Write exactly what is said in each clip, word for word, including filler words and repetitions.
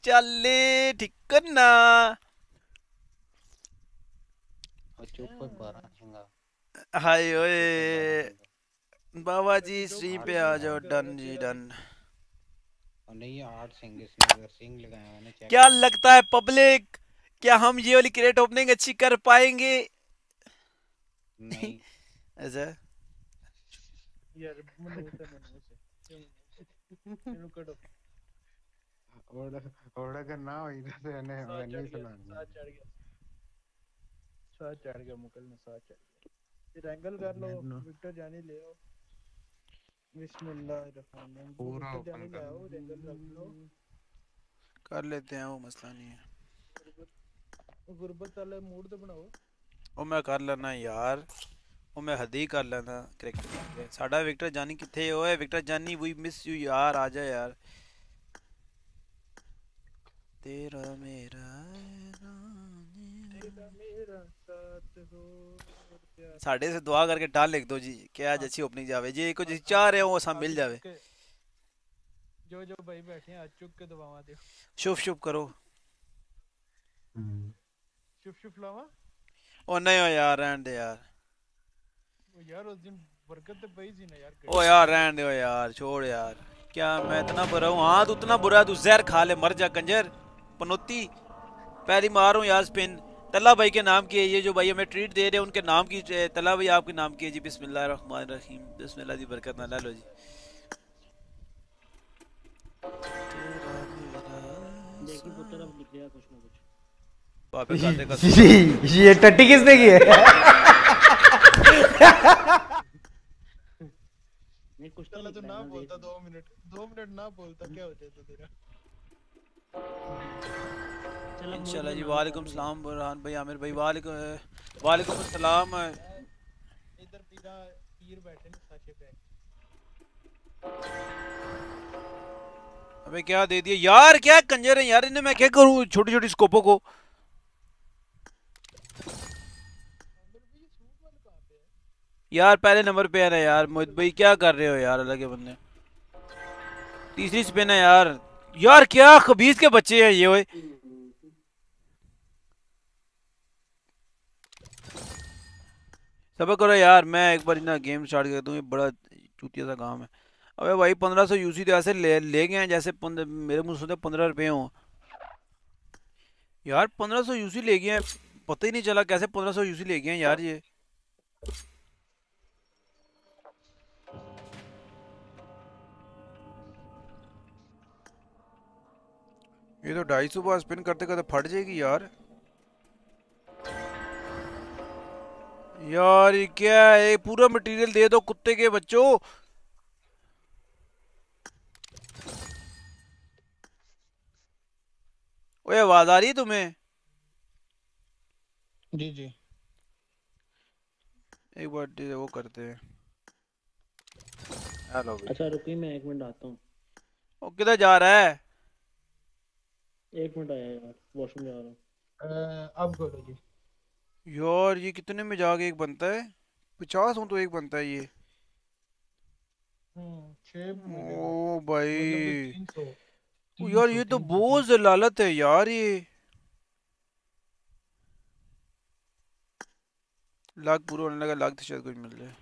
चले ठीक करना। और चुप कर बारह सिंगा। हाय चुप कर बारह ओए। सिंगा। बाबा जी अभी दो स्ट्रीम आठ पे बजे आ सिंगा जाओ, है। स्ट्रीम करोगे डन जी तेरह डन। बजे। और नहीं, ये आठ सिंग इसमें अगर सिंग लगाया मैंने चेक क्या कर। लगता है पब्लिक, क्या हम ये वाली क्रेट ओपनिंग अच्छी कर पाएंगे? नहीं। ऐसा यार मनूस है मनूस है ये मनूस है। इन्हों कटो। और और अगर ना हुई तो मैंने साथ मैं नहीं चढ़ गया सुनानी। साथ चढ़ गया साथ चढ़ गया मुकल में साथ चढ़ गया। फिर एंगल कर लो। मैंने विक्टर जानी ले आओ। बिस्मिल्लाहिर्रहमानिर्रहीम वो पूरा विक्टर ओपन जानी ले कर। आओ एंगल कर लो। कर लेते हैं, वो मसला नहीं है। गुरबत गुरबत वाला मूड तो बनाओ। वो मैं कर लेना यार, वो मैं हद ही कर लेना क्रिकेट। साडा विक्टर जानी किथे ओए? विक्टर जानी वी मिस यू यार, आ जा यार। तेरा मेरा तेरा मेरा साथ हो और क्या। साढ़े से दुआ करके डाल लिख दो जी, क्या आज हाँ अच्छी ओपनिंग जावे जी, कुछ हाँ हाँ चाह रहे हाँ हो वो सब हाथ मिल चुक जावे। के जो जो भाई बैठे हैं हाथ चुक के दबावा दो। शुभ शुभ करो। हम्म। शुभ शुभ लावा। ओ नहीं हो यार, रहने दे यार। वो यार उस दिन बरकत तो पई थी ना यार ओ गड्डी यार थी रहने दो यार, छोड़ यार। क्या मैं इतना बुरा हूँ? हाँ तू इतना बुरा है, तू जहर खा ले मर जा कंजर पनोती। पहली मार हूँ यार स्पिन। तल्ला भाई के नाम की है ये, जो भाई हमें ट्रीट दे रहे हैं उनके नाम की। तल्ला भाई आपके नाम की है जी, बिस्मिल्लाह रहमान रहीम, बिस्मिल्लाह दी बरकत ना, ला लो जी। तेरा मेरा देखी पुत्र अब एहसान। निकलेगा कुछ ना कुछ। बाबे कर दे कसम खा के। ये टट्टी किसने की है? नहीं कुछ तो चलो तू निकला है ना ना, देख बोलता लेना। दो मिनट दो मिनट ना बोलता क्या हो जाता तेरा। चल अब मुझे इंशाल्लाह तुझे जी। नाम बता वालेकुम दूं क्या। सलाम बुरहान भाई, आमिर भाई वालेकुम वालेकुम अस्सलाम। इधर पीरा पीर बैठे ने साशे पे। अबे क्या दे दिया यार, क्या कंजर है यार, इन्हें मैं क्या करूँ छोटी छोटी स्कोपों को। आमिर भाई ये सूट वाला कहाँ पे है। यार पहले नंबर पे है ना यार, सूट मोहित वाला भाई क्या कर रहे हो यार, अलग के बंदे। तीसरी स्पिन है यार। यार क्या खबीस के बच्चे हैं ये ओए। सबर करो यार, मैं एक बार ना गेम स्टार्ट कर दूँ, ये बड़ा चूतिया सा काम है। अबे भाई पंद्रह सौ यूसी तो ऐसे ले ले गए हैं जैसे पंद्रह, मेरे मुंह से पंद्रह रुपए हों। यार पंद्रह सौ यूसी ले गए हैं, पता ही नहीं चला कैसे पंद्रह सौ यूसी ले गए हैं यार ये। ये तो ढाई सौ बार स्पिन करते करते फट जाएगी यार। यार ये क्या है, ये पूरा मटेरियल दे दो कुत्ते के बच्चों। ओए आवाज आ रही है तुम्हें? जी जी। एक बार दे- वो करते हैं। हेलो भाई। अच्छा रुकिए मैं एक मिनट आता हूँ। वो किधर जा रहा है? एक मिनट आया यार, वॉशरूम जा रहा हूँ। अब करो जी। यार ये कितने में जाके एक बनता है? पचास हो तो एक बनता है ये। हम्म छः में मिलेगा। ओ मतलब कि भाई। तीन सौ ओ तीन यार सौ ये तो तीन सौ तीन बहुत सौ जलालत है यार ये। लाख पूरा होने लगा, लाख से शायद कुछ मिल जाए।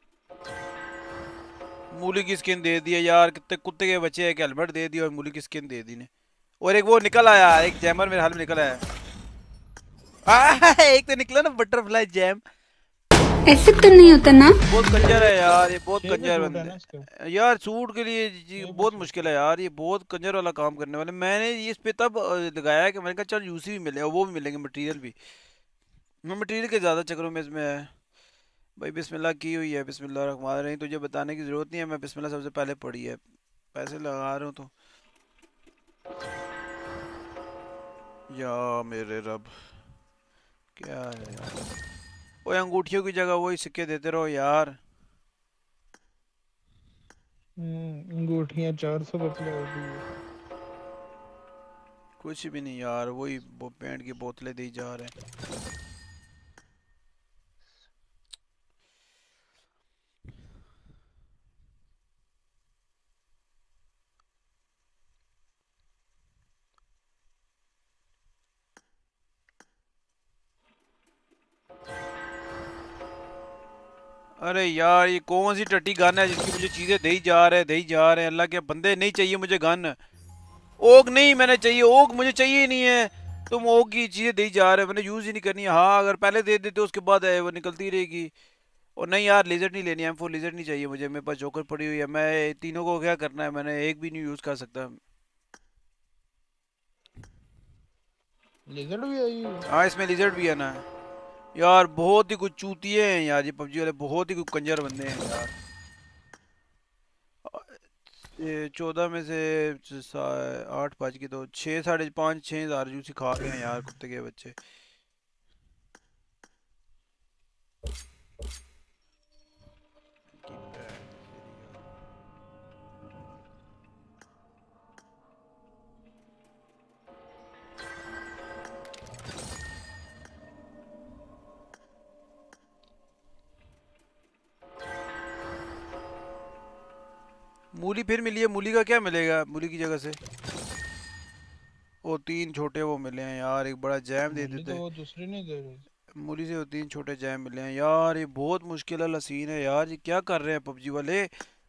मूली की स्किन दे दिया यार, कितने कुत्ते के बच्चे, एक हेलमेट दे दिया और मूली की स्किन दे दी ने। और एक वो निकल आया, एक जैमर मेरे हाल में निकल आया। आह, एक तो निकला ना बटरफ्लाई जैम। ऐसे तो नहीं होता ना। बहुत कंजर है यार ये, बहुत छः पे कंजर सूट है बंदे ना इसका। हैं। यार सूट के लिए जी छः पे बहुत सूट मुश्किल है यार, ये बहुत कंजर वाला काम करने वाले। मैंने ये इस पे तब अ, लगाया कि मैंने कहा चल यूसी भी मिले और वो भी मिलेंगे मटेरियल भी। मैं मटेरियल के ज़्यादा चक्करों में इसमें है। भाई बिस्मिल्लाह की हुई है, बिस्मिल्लाह रहमान रहीम, तुझे बताने की ज़रूरत नहीं है, मैं बिस्मिल्लाह सबसे पहले पढ़ी है। पैसे लगा रहा हूँ तो। या मेरे रब, क्या है यार। वो अंगूठियों की जगह वही सिक्के देते रहो यार। हम्म अंगूठियाँ चार सौ पे प्ले हो गई है। कुछ भी नहीं यार, वही वो पेंट की बोतलें दी जा रहे हैं। अरे यार ये कौन सी टट्टी गन है जिसकी मुझे चीजें दे ही जा रहे दे ही जा रहे हैं। अल्लाह के बंदे, नहीं चाहिए मुझे गन। ओग नहीं मैंने चाहिए, ओग मुझे चाहिए ही नहीं है। तुम ओग की चीजें दे ही जा रहे हो, मैंने यूज ही नहीं करनी। हाँ अगर पहले दे देते उसके बाद है वो निकलती रहेगी। और नहीं यार लिजर्ड नहीं लेनी, एम फोर लिजर्ड नहीं चाहिए मुझे। मेरे पास जोकर पड़ी हुई है, मैं तीनों को क्या करना है, मैंने एक भी नहीं यूज कर सकता। लिजर्ड भी आई है। हाँ इसमें लिजर्ड भी है ना यार। बहुत ही कुछ चूतिए हैं यार ये पबजी वाले, बहुत ही कुछ कंजर बंदे हैं यार। ये चौदह में से सा- आठ बज के तो छः साढ़े पाँच छः हजार जूसी खा गए हैं यार कुत्ते के बच्चे। मूली फिर मिली है, मूली का क्या मिलेगा मूली की जगह से? वो तीन छोटे वो मिले हैं यार, एक बड़ा जैम दे मूली तो देते। वो दूसरे नहीं दे रहे। मूली से वो तीन छोटे जैम मिले हैं यार। ये बहुत मुश्किल वाला सीन है यार, ये क्या कर रहे हैं पबजी वाले।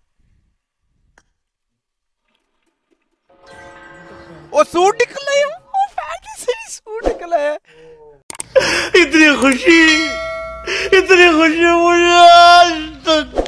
ओ सूट निकला है, ओ फैंटेसी सूट निकला है। इतनी खुशी, इतनी खुशी मुझे आज तक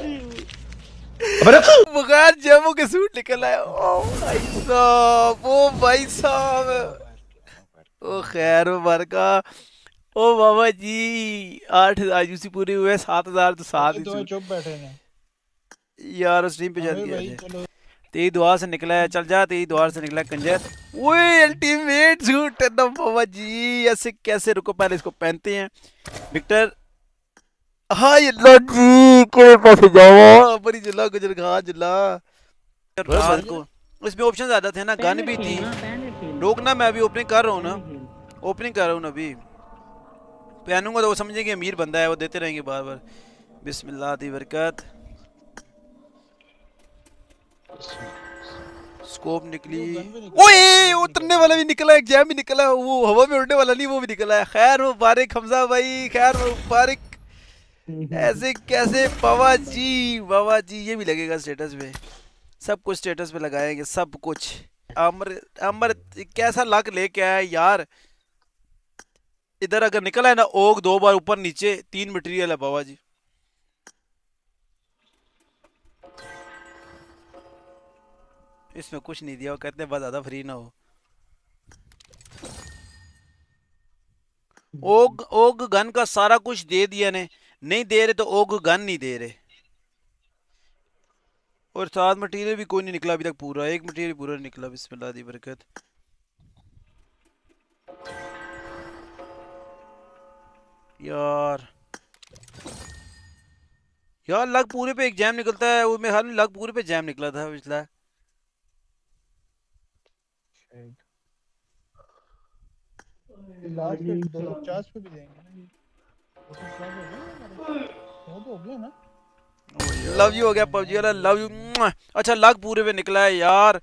बगैर जैमों के सूट निकला है। ओ भाई साहब, ओ भाई साहब, ओ खैर मुबारका। ओ बाबा जी आठ हजार यूसी पूरे हुए, सात हजार तो सात ही दो सूट। चुप बैठे हैं। यार स्ट्रीम पे जा अबे दिया भाई है। चलो। तेरी दुआ से निकला है, चल जा, तेरी दुआ से निकला है कंजर। ओए अल्टीमेट सूट है ना बाबा जी, ऐसे कैसे? रुको पहले इसको पहनते हैं। विक्टर हाय अल्लाह जी के पास जाओ, बड़ी जुल्ला गुजर खा जुल्ला। रात को इसमें ऑप्शन ज्यादा थे ना, गन भी थी। रोकना, मैं अभी ओपनिंग कर रहा हूँ ना, ओपनिंग कर रहा हूँ ना अभी। पहनूंगा तो वो समझेंगे अमीर बंदा है, वो देते रहेंगे बार बार। बिस्मिल्लाह दी बरकत। स्कोप निकली। ओए उतरने वाला भी निकला, एक जैम भी निकला, वो हवा में उड़ने वाला नहीं वो भी निकला है। खैर मुबारक हमजा भाई, खैर मुबारक। ऐसे कैसे बाबा जी, बाबा जी ये भी लगेगा स्टेटस पे, सब कुछ स्टेटस पे लगाएंगे सब कुछ। अमर अमर कैसा लक लेके आया यार। इधर अगर निकला है ना ओग दो बार ऊपर नीचे, तीन मटेरियल है बाबा जी। इसमें कुछ नहीं दिया, वो कहते हैं बस ज्यादा फ्री ना हो। ओग ओग गन का सारा कुछ दे दिया ने, नहीं दे रहे तो ओग गन नहीं दे रहे। और साथ मटेरियल भी कोई नहीं निकला अभी तक पूरा, एक मटेरियल पूरा नहीं निकला। बिस्मिल्लाह दी बरकत। यार यार लग पूरे पे एक जैम निकलता है, वो में हर लग पूरे पे जैम निकला था पिछला। लास्ट पे दो सौ पचास पे भी देंगे ना। ये दो सौ पचास हो गया हमारे, वो तो हो गया ना। लव यू हो गया पबजी वाला, लव यू। अच्छा लग पूरे पे निकला है यार।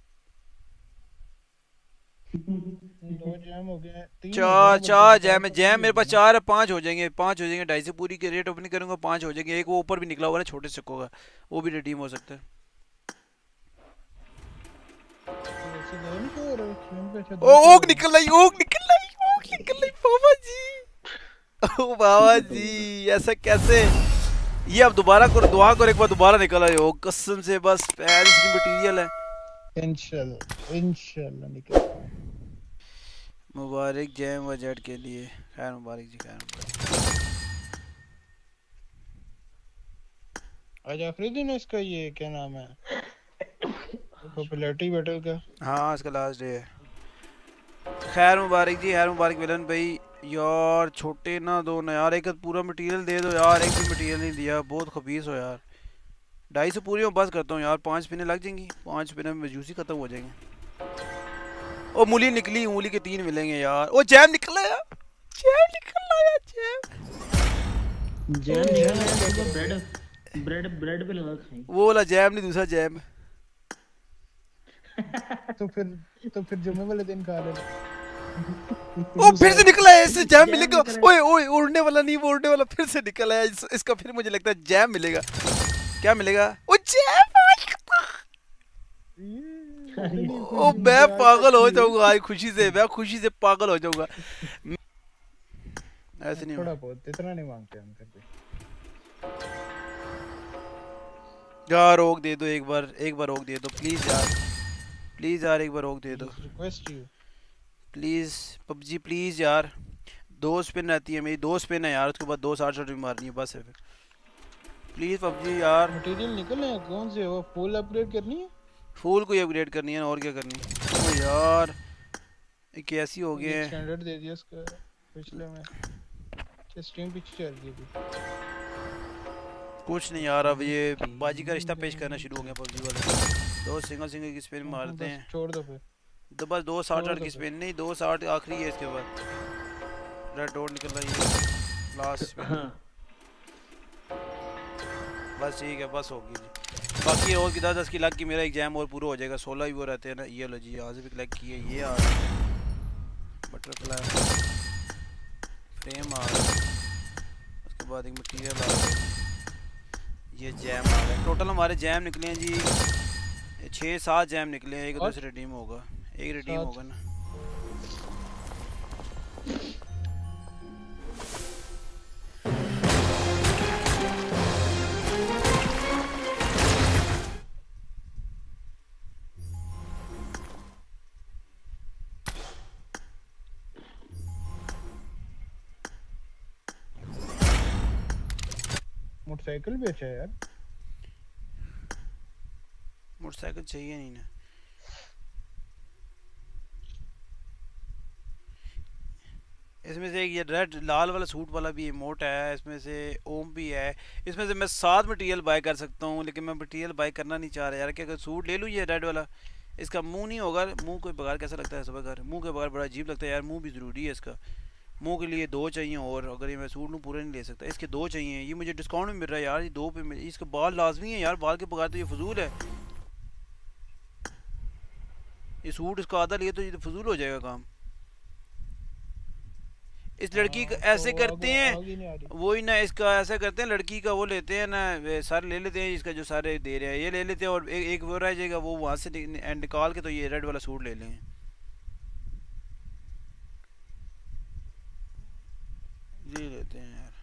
दो जैम हो गए, तीन हो चार गए चार बल्कि जैम है, पचास जैम भी मेरे हो पास गए चार है, पांच हो जाएंगे, पांच हो जाएंगे। ढाई से पूरी के रेट ओपनिंग करूंगा, पांच हो जाएंगे। एक वो ऊपर भी निकला हुआ है छोटे से का, वो भी रिडीम हो सकता है। ना। वैसे दो नहीं शो हो रहे स्क्रीन पे, अच्छा ओ दो शो हो ओग रहे निकल रही, ओग निकल रही, ओग निकल रही बाबा जी। ओ बाबा जी ऐसा कैसे? ये अब दोबारा करो, दुआ करो एक बार दोबारा निकल रही हो कसम से। बस पैरिस की मटेरियल है। हैं। इंशाल्लाह इंशाल्लाह निकल। मुबारक जैम व जेट के लिए, खैर मुबारक जी, खैर मुबारक। आज आखिरी दिन है इसका, ये क्या नाम है, पॉपुलैरिटी बैटल का। हाँ इसका लास्ट डे है। खैर मुबारक जी, खैर मुबारक विलन भाई। यार छोटे ना दो ना यार, एक पूरा मटेरियल दे दो यार, एक भी मटेरियल नहीं दिया, बहुत खबीस हो यार। ढाई सौ पूरी में बस करता हूँ यार, पाँच पिने लग जाएंगी, पाँच पिने में जूसी खत्म हो जाएंगे। ओ मूली निकली, मूली के तीन मिलेंगे यार। ओ जैम निकला यार, जैम निकला यार, जैम। जैम जैम सुबह ब्रेड ब्रेड ब्रेड पे लगा खाई। वो वाला जैम नहीं, दूसरा जैम। तो फिर तो फिर जुम्मे वाले दिन खा लेना। ओ फिर से निकला है, इससे जैम मिलेगा। ओए ओए उड़ने वाला नहीं, वो उड़ने वाला फिर से निकला है। इस, इसका फिर मुझे लगता है जैम मिलेगा। क्या मिलेगा? ओ जैम। ओ मैं पागल हो जाऊंगा आज खुशी से, मैं खुशी से पागल हो जाऊंगा। ऐसे नहीं थोड़ा बहुत, इतना नहीं मांगते हम करते। यार रोक दे दो एक बार, एक बार रोक दे दो प्लीज यार, प्लीज यार एक बार रोक दे दो request you please. PUBG please यार, दो स्पिन रहती है मेरी, दो स्पिन है यार, उसके बाद दो साठ शॉट भी मारनी है बस है फिर। प्लीज पबजी यार। मटेरियल निकल है कौन से, वो फुल अपग्रेड करनी है? फुल को अपग्रेड करनी है और क्या करनी है। ओ यार ये कैसी हो गए हैं। स्टैंडर्ड दे दिया इसका पिछले में, क्या स्ट्रीम पिच चल रही है? कुछ नहीं यार, अब ये बाजी का रिश्ता पेश करना शुरू हो गया पबजी वाले। दो सिंगल सिंगल की स्पिन मारते हैं, छोड़ दो फिर। तो बस दो साठ शॉट की स्पिन नहीं, दो साठ आखिरी है, इसके बाद रेड डॉट निकल रही है लास्ट स्पिन। बस ठीक है, बस होगी जी। बाकी और की दस दस की लग की मेरा एग्जाम और पूरा हो जाएगा। सोलह भी वो रहते हैं ना। ये लो जी, यहाँ से भी कलेक्ट किए, ये आ बटरफ्लाई फ्रेम आ रहा है, उसके बाद एक मटीरियल आ रहा है, ये जैम आ रहा है। टोटल हमारे जैम निकले हैं जी छः सात जैम निकले हैं। एक दूसरे रिडीम होगा, एक रिडीम होगा ना। मोटरसाइकिल भी अच्छा है यार। मोटरसाइकिल चाहिए नहीं ना। इसमें से एक ये रेड लाल वाला सूट वाला भी इमोट है, इसमें से ओम भी है। इसमें से मैं सात मटेरियल बाय कर सकता हूँ, लेकिन मैं मटेरियल बाय करना नहीं चाह रहा यार। क्या अगर सूट ले लूँ ये रेड वाला, इसका मुंह नहीं होगा। मुंह के बगैर कैसा लगता है सब बगैर, मुंह के बगैर बड़ा अजीब लगता है यार। मुंह भी ज़रूरी है इसका, मुंह के लिए दो चाहिए। और अगर ये मैं सूट लूँ पूरा नहीं ले सकता, इसके दो चाहिए। ये मुझे डिस्काउंट में मिल रहा है यार, ये दो पे मिल। इसके बाल लाजमी है यार, बाल के बगैर तो ये फजूल है। ये सूट इसका आधा लिए तो ये तो फजूल हो जाएगा काम। इस लड़की का ऐसे करते हैं, वही ना इसका ऐसा करते हैं, लड़की का वो लेते हैं ना, सारे ले लेते हैं इसका जो सारे दे रहे हैं ये ले लेते हैं, और एक, एक वो रह जाएगा, वो वहाँ से निकाल के तो ये रेड वाला सूट ले लेंगे। ये लेते हैं यार।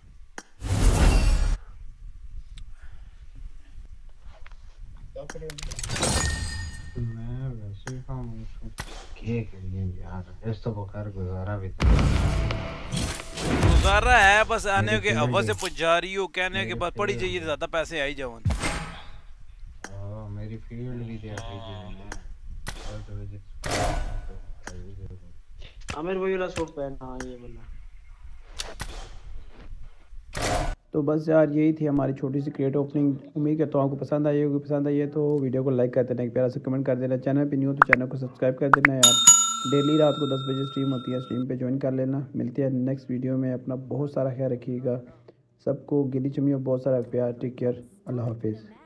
मैं वैसे ही खाऊं क्या करिए यार, इस तो बकार गुजारा भी तो गुजारा है, बस आने के हवा से पुजारी हो, कहने के बाद पड़ी चाहिए ज्यादा पैसे आ ही जाओ। हां मेरी फील्ड भी दे दी मैंने और तो वजह आमिर वही वाला सूट पहना। हाँ ये वाला। तो बस यार यही थी हमारी छोटी सी क्रिएट ओपनिंग। उम्मीद करता हूँ आपको पसंद आई होगी। पसंद आई है तो वीडियो को लाइक कर देना, एक प्यारा सा कमेंट कर देना। चैनल पे न्यू हो तो चैनल को सब्सक्राइब कर देना यार। डेली रात को दस बजे स्ट्रीम होती है, स्ट्रीम पे ज्वाइन कर लेना। मिलते हैं नेक्स्ट वीडियो में। अपना बहुत सारा ख्याल रखिएगा। सबको गिली चुमी और बहुत सारा प्यार। टेक केयर, अल्लाह हाफिज़।